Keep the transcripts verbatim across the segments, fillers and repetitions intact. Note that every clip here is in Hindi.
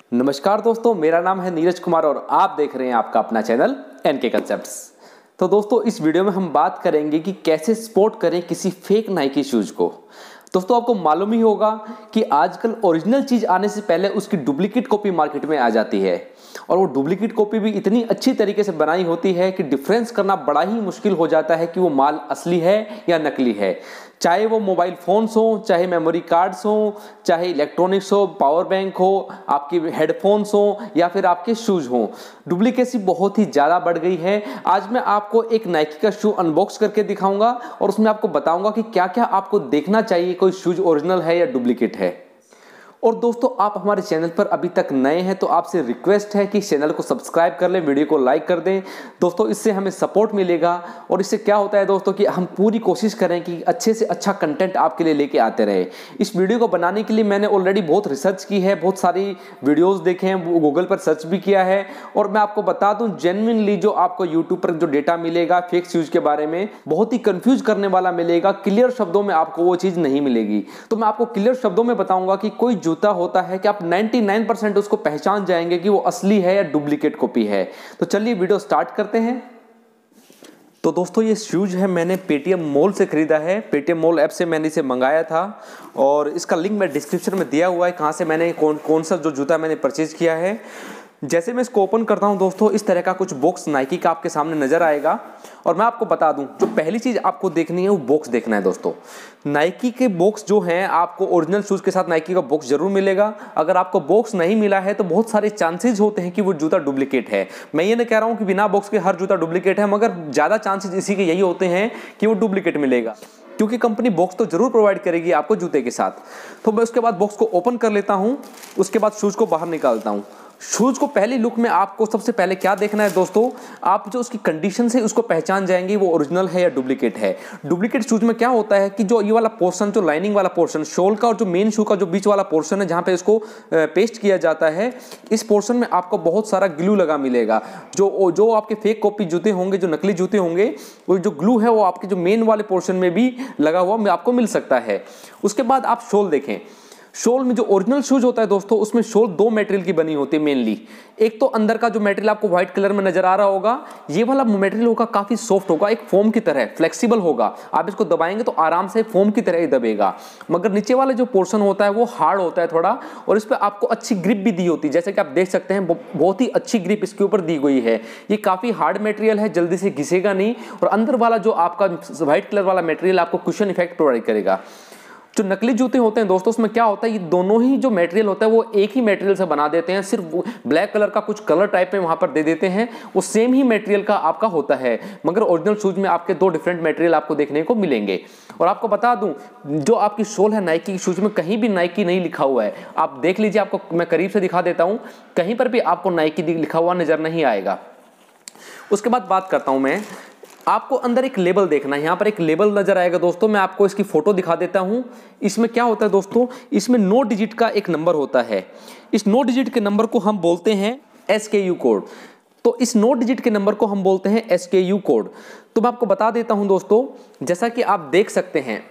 नमस्कार दोस्तों, मेरा नाम है नीरज कुमार और आप देख रहे हैं आपका अपना चैनल एनके कंसेप्ट्स। तो दोस्तों, इस वीडियो में हम बात करेंगे कि कैसे स्पॉट करें किसी फेक नाइकी शूज़ को। दोस्तों, आपको मालूम ही होगा कि आजकल ओरिजिनल चीज़ आने से पहले उसकी डुप्लीकेट कॉपी मार्केट में आ जाती है और वो डुप्लीकेट कॉपी भी इतनी अच्छी तरीके से बनाई होती है कि डिफरेंस करना बड़ा ही मुश्किल हो जाता है कि वो माल असली है या नकली है। चाहे वो मोबाइल फ़ोन्स हो, चाहे मेमोरी कार्ड्स हो, चाहे इलेक्ट्रॉनिक्स हो, पावर बैंक हो, आपके हेडफोन्स हो या फिर आपके शूज़ हों, डुप्लीकेसी बहुत ही ज़्यादा बढ़ गई है। आज मैं आपको एक नाइकी का शू अनबॉक्स करके दिखाऊंगा और उसमें आपको बताऊंगा कि क्या क्या आपको देखना चाहिए कोई शूज़ ओरिजिनल है या डुप्लीकेट है। और दोस्तों, आप हमारे चैनल पर अभी तक नए हैं तो आपसे रिक्वेस्ट है कि चैनल को सब्सक्राइब कर लें, वीडियो को लाइक कर दें। दोस्तों, इससे हमें सपोर्ट मिलेगा और इससे क्या होता है दोस्तों कि हम पूरी कोशिश करें कि अच्छे से अच्छा कंटेंट आपके लिए लेके आते रहे। इस वीडियो को बनाने के लिए मैंने ऑलरेडी बहुत रिसर्च की है, बहुत सारी वीडियोज़ देखे हैं, गूगल पर सर्च भी किया है और मैं आपको बता दूँ जेन्युइनली जो आपको यूट्यूब पर जो डेटा मिलेगा फेक शूज़ के बारे में बहुत ही कन्फ्यूज करने वाला मिलेगा। क्लियर शब्दों में आपको वो चीज़ नहीं मिलेगी। तो मैं आपको क्लियर शब्दों में बताऊंगा कि कोई जूता होता है कि आप निन्यानवे परसेंट उसको पहचान जाएंगे कि वो असली है या डुप्लीकेट कॉपी है। तो चलिए वीडियो स्टार्ट करते हैं। तो दोस्तों, ये शूज है मैंने पेटीएम मॉल से खरीदा है। पेटीएम मॉल ऐप से मैंने इसे मंगाया था और इसका लिंक मैं डिस्क्रिप्शन में दिया हुआ है कहाँ से मैंने कौन कौन सा जो जूता मैंने परचेज किया है। जैसे मैं इसको ओपन करता हूं दोस्तों, इस तरह का कुछ बॉक्स नाइकी का आपके सामने नजर आएगा और मैं आपको बता दूं जो पहली चीज़ आपको देखनी है वो बॉक्स देखना है। दोस्तों, नाइकी के बॉक्स जो हैं आपको ओरिजिनल शूज़ के साथ नाइकी का बॉक्स जरूर मिलेगा। अगर आपको बॉक्स नहीं मिला है तो बहुत सारे चांसेस होते हैं कि वो जूता डुप्लीकेट है। मैं ये नहीं कह रहा हूँ कि बिना बॉक्स के हर जूता डुप्लीकेट है, मगर ज़्यादा चांसेस इसी के यही होते हैं कि वो डुप्लीकेट मिलेगा, क्योंकि कंपनी बॉक्स तो जरूर प्रोवाइड करेगी आपको जूते के साथ। तो मैं उसके बाद बॉक्स को ओपन कर लेता हूं, उसके बाद शूज़ को बाहर निकालता हूं। शूज़ को पहली लुक में आपको सबसे पहले क्या देखना है दोस्तों, आप जो उसकी कंडीशन से उसको पहचान जाएंगे वो ओरिजिनल है या डुप्लीकेट है। डुप्लीकेट शूज़ में क्या होता है कि जो ये वाला पोर्शन, जो लाइनिंग वाला पोर्शन शोल का और जो मेन शू का जो बीच वाला पोर्शन है जहाँ पे इसको पेस्ट किया जाता है, इस पोर्शन में आपको बहुत सारा ग्लू लगा मिलेगा। जो जो आपके फेक कॉपी जूते होंगे, जो नकली जूते होंगे, वो जो ग्लू है वो आपके जो मेन वाले पोर्शन में भी लगा हुआ आपको मिल सकता है। उसके बाद आप शोल देखें। शोल में जो ओरिजिनल शूज होता है दोस्तों, उसमें शोल दो मटेरियल की बनी होती है मेनली। एक तो अंदर का जो मटेरियल आपको व्हाइट कलर में नजर आ रहा होगा, ये वाला मटेरियल होगा काफी सॉफ्ट होगा, एक फोम की तरह फ्लेक्सिबल होगा। आप इसको दबाएंगे तो आराम से फोम की तरह ही दबेगा। मगर नीचे वाला जो पोर्शन होता है वो हार्ड होता है थोड़ा, और इस पर आपको अच्छी ग्रिप भी दी होती है। जैसे कि आप देख सकते हैं बहुत ही अच्छी ग्रिप इसके ऊपर दी गई है। ये काफी हार्ड मटेरियल है, जल्दी से घिसेगा नहीं, और अंदर वाला जो आपका व्हाइट कलर वाला मटेरियल आपको कुशन इफेक्ट प्रोवाइड करेगा। जो नकली जूते होते हैं दोस्तों, उसमें क्या होता है, ये दोनों ही जो मटेरियल होता है वो एक ही मटेरियल से बना देते हैं। सिर्फ ब्लैक कलर का कुछ कलर टाइप में वहां पर दे देते हैं, वो सेम ही मटेरियल का आपका होता है। मगर ओरिजिनल शूज में आपके दो डिफरेंट मटेरियल आपको देखने को मिलेंगे। और आपको बता दूं, जो आपकी सोल है नाइकी की शूज में कहीं भी नाइकी नहीं लिखा हुआ है। आप देख लीजिए, आपको मैं करीब से दिखा देता हूं, कहीं पर भी आपको नाइकी लिखा हुआ नजर नहीं आएगा। उसके बाद बात करता हूं मैं, आपको अंदर एक लेबल देखना है। यहाँ पर एक लेबल नजर आएगा दोस्तों, मैं आपको इसकी फोटो दिखा देता हूँ। इसमें क्या होता है दोस्तों, इसमें नौ डिजिट का एक नंबर होता है। इस नौ डिजिट के नंबर को हम बोलते हैं एस के यू कोड। तो इस नौ डिजिट के नंबर को हम बोलते हैं एस के यू कोड। तो मैं आपको बता देता हूँ दोस्तों, जैसा कि आप देख सकते हैं,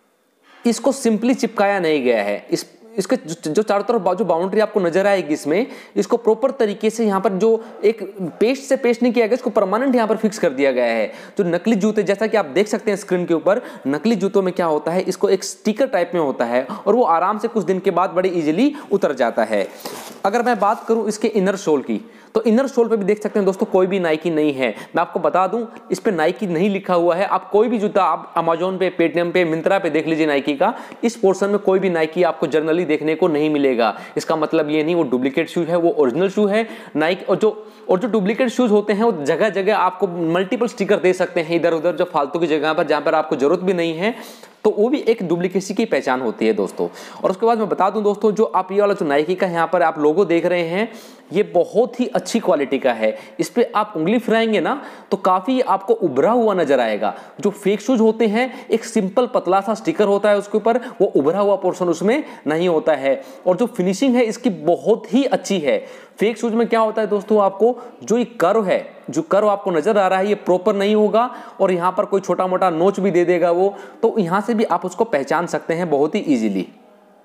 इसको सिंपली चिपकाया नहीं गया है। इस इसके जो चारों तरफ जो बाउंड्री आपको नजर आएगी, इसमें इसको प्रॉपर तरीके से यहाँ पर जो एक पेस्ट से पेस्ट नहीं किया गया, इसको परमानेंट यहाँ पर फिक्स कर दिया गया है। जो नकली जूते, जैसा कि आप देख सकते हैं स्क्रीन के ऊपर, नकली जूतों में क्या होता है, इसको एक स्टिकर टाइप में होता है और वो आराम से कुछ दिन के बाद बड़े इजीली उतर जाता है। अगर मैं बात करूं इसके इनर सोल की, तो इनर सोल पे भी देख सकते हैं दोस्तों, कोई भी नाइकी नहीं है। मैं आपको बता दूं, इस पे नाइकी नहीं लिखा हुआ है। आप कोई भी जूता आप अमेजोन पे, पेटीएम पे, मिंत्रा पे देख लीजिए नाइकी का, इस पोर्शन में कोई भी नाइकी आपको जनरली देखने को नहीं मिलेगा। इसका मतलब ये नहीं वो डुप्लीकेट शूज है, वो ओरिजिनल शू है नाइकी। और जो और जो डुप्लीकेट शूज होते हैं वो जगह जगह आपको मल्टीपल स्टिकर दे सकते हैं इधर उधर, जो फालतू की जगह पर, जहां पर आपको जरूरत भी नहीं है, तो वो भी एक डुप्लीकेसी की पहचान होती है दोस्तों। और उसके बाद मैं बता दूं दोस्तों, जो आप ये वाला जो नाइकी का यहाँ पर आप लोगो देख रहे हैं, ये बहुत ही अच्छी क्वालिटी का है। इस पे आप उंगली फिराएंगे ना तो काफी आपको उभरा हुआ नजर आएगा। जो फेक शूज होते हैं, एक सिंपल पतला सा स्टिकर होता है उसके ऊपर, वो उभरा हुआ पोर्शन उसमें नहीं होता है। और जो फिनिशिंग है इसकी बहुत ही अच्छी है। फेक शूज में क्या होता है दोस्तों, आपको जो ये कर्व है, जो कर्व आपको नजर आ रहा है, ये प्रॉपर नहीं होगा और यहाँ पर कोई छोटा मोटा नोच भी दे देगा वो, तो यहाँ से भी आप उसको पहचान सकते हैं बहुत ही इजीली।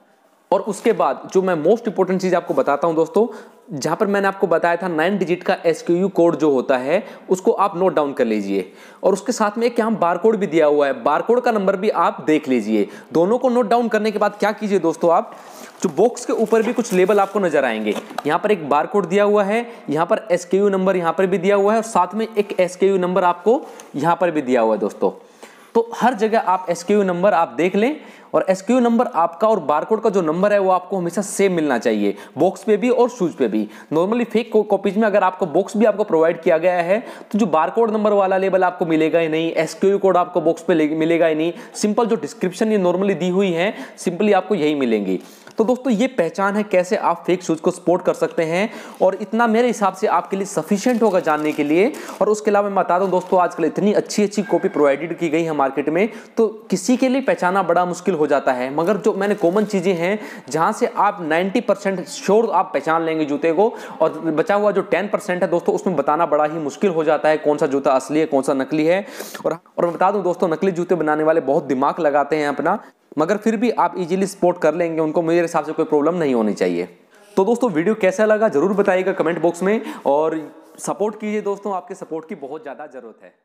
और उसके बाद जो मैं मोस्ट इंपॉर्टेंट चीज़ आपको बताता हूं दोस्तों, जहां पर मैंने आपको बताया था नाइन डिजिट का एसक्यूयू कोड जो होता है उसको आप नोट डाउन कर लीजिए, और उसके साथ में एक यहाँ बार कोड भी दिया हुआ है, बार कोड का नंबर भी आप देख लीजिए। दोनों को नोट डाउन करने के बाद क्या कीजिए दोस्तों, आप जो बॉक्स के ऊपर भी कुछ लेबल आपको नजर आएंगे, यहाँ पर एक बार कोड दिया हुआ है, यहाँ पर एसक्यूयू नंबर यहाँ पर भी दिया हुआ है, और साथ में एक एसक्यूयू नंबर आपको यहाँ पर भी दिया हुआ है दोस्तों। तो हर जगह आप एसक्यूयू नंबर आप देख लें, और एसक्यूयू नंबर आपका और बारकोड का जो नंबर है वो आपको हमेशा सेम मिलना चाहिए, बॉक्स पे भी और शूज पे भी। नॉर्मली फेक कॉपीज में अगर आपको बॉक्स भी आपको प्रोवाइड किया गया है तो जो बारकोड नंबर वाला लेबल आपको मिलेगा ही नहीं, एसक्यूयू कोड आपको बॉक्स पे मिलेगा ही नहीं, सिंपल जो डिस्क्रिप्शन ये नॉर्मली दी हुई है सिंपली आपको यही मिलेंगी। तो दोस्तों ये पहचान है कैसे आप फेक शूज को सपोर्ट कर सकते हैं, और इतना मेरे हिसाब से आपके लिए सफिशिएंट होगा जानने के लिए। और उसके अलावा मैं बता दूं दोस्तों, आजकल इतनी अच्छी अच्छी कॉपी प्रोवाइडेड की गई है मार्केट में, तो किसी के लिए पहचाना बड़ा मुश्किल हो जाता है। मगर जो मैंने कॉमन चीजें हैं जहां से आप नब्बे परसेंट श्योर आप पहचान लेंगे जूते को, और बचा हुआ जो दस परसेंट है दोस्तों उसमें बताना बड़ा ही मुश्किल हो जाता है कौन सा जूता असली है कौन सा नकली है। और और मैं बता दूं दोस्तों, नकली जूते बनाने वाले बहुत दिमाग लगाते हैं अपना, मगर फिर भी आप इजीली स्पॉट कर लेंगे उनको, मेरे हिसाब से कोई प्रॉब्लम नहीं होनी चाहिए। तो दोस्तों वीडियो कैसा लगा जरूर बताइएगा कमेंट बॉक्स में, और सपोर्ट कीजिए दोस्तों, आपके सपोर्ट की बहुत ज़्यादा ज़रूरत है।